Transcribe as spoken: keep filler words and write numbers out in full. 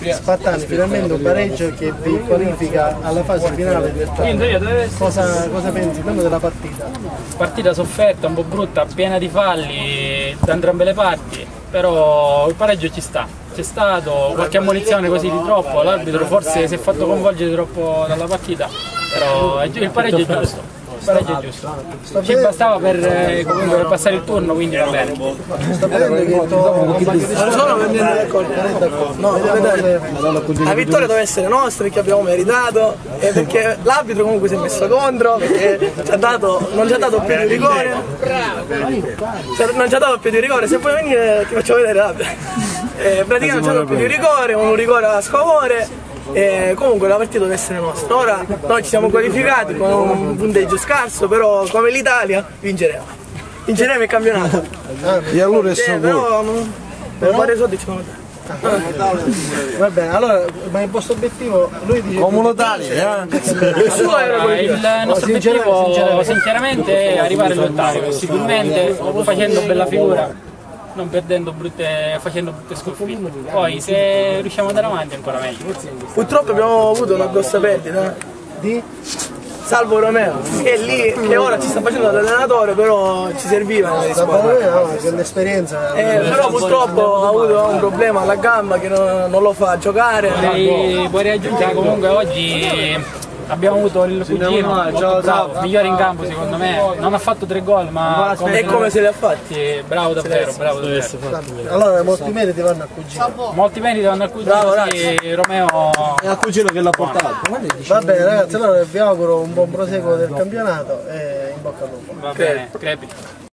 Spattani, finalmente un pareggio che vi qualifica alla fase finale del torneo. Cosa, cosa pensi tanto della partita? Partita sofferta, un po' brutta, piena di falli da entrambe le parti, però il pareggio ci sta, c'è stato qualche ammonizione così di troppo, l'arbitro forse si è fatto coinvolgere troppo dalla partita, però il pareggio è giusto. Il pareggio è giusto, ci bastava per, eh, comunque, per passare il turno, quindi va bene. Sto vedendo che il tuo solo per venire d'accordo. No, la vittoria deve essere nostra perché abbiamo meritato e perché l'arbitro comunque si è messo contro, perché ci ha dato, non ci ha dato più di rigore. Non ci ha dato più di rigore, se vuoi venire ti faccio vedere l'arbitro. Eh, praticamente non ci ha dato più di rigore, un rigore a sfavore. E comunque la partita deve essere nostra. Ora noi ci siamo qualificati con un punteggio scarso, però come l'Italia vinceremo. Vinceremo il campionato. E allora è eh, però per fare soldi ci fanno. Va bene, allora, ma il vostro obiettivo, lui dice comunitario, eh? Il suo era Il nostro obiettivo sinceramente è arrivare all'ottavo, possibilmente facendo bella figura, non perdendo brutte, facendo brutte sconfitte. Poi se riusciamo ad andare avanti ancora meglio. Purtroppo abbiamo avuto una grossa perdita di Salvo Romeo, che è lì, che ora ci sta facendo l'allenatore, però ci serviva nella squadra. L'esperienza. Eh, però purtroppo ha avuto un problema alla gamba che non, non lo fa giocare. Vorrei, vorrei aggiungere che comunque oggi abbiamo avuto il cugino molto bravo, migliore in campo secondo me, non ha fatto tre gol ma come e come se li ha fatti? Sì, bravo davvero, bravo davvero. Allora molti meriti vanno al cugino. Molti meriti vanno al cugino, sì, Romeo è al cugino che l'ha portato. Va bene ragazzi, allora vi auguro un buon proseguo del campionato e in bocca al lupo. Va bene, crepi.